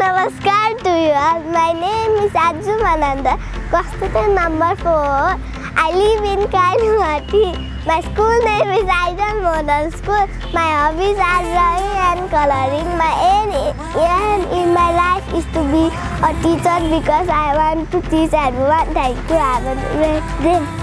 Namaskar to you all. My name is Aajju Manandhar, Contestant number 4. I live in 𝐂𝐥𝐢𝐜. My school name is Aajju Model School. My hobbies are drawing and coloring. My aim in my life is to be a teacher because I want to teach everyone. Thank you. Have a great day.